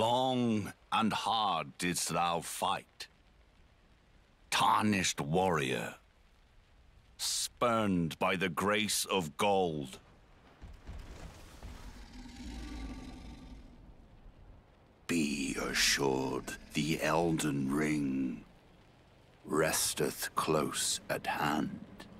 Long and hard didst thou fight, tarnished warrior, spurned by the grace of gold. Be assured the Elden Ring resteth close at hand.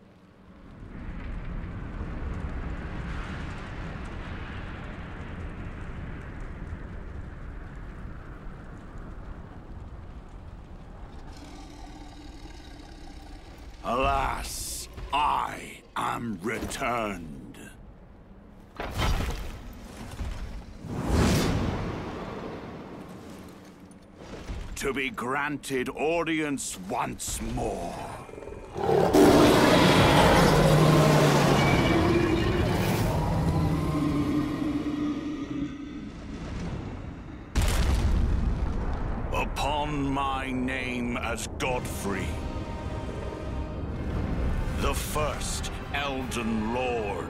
Alas, I am returned. To be granted audience once more. Upon my name as Godfrey, the first Elden Lord.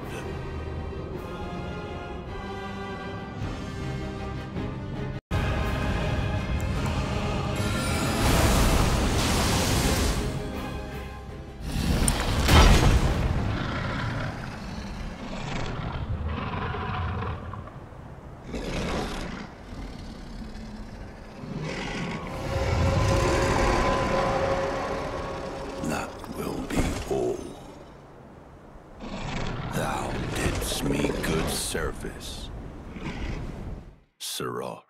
That will be all. Thou didst me good service, Sirosh.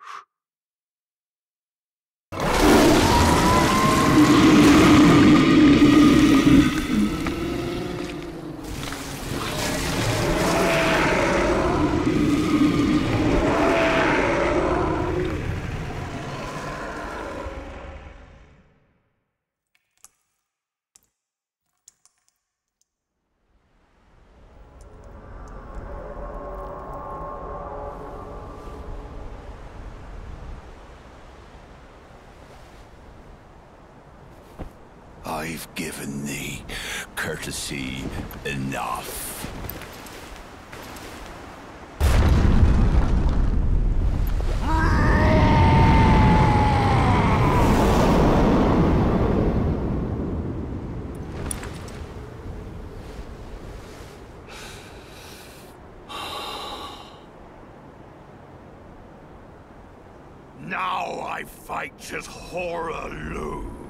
I've given thee courtesy enough. Now I fight as Horaloo.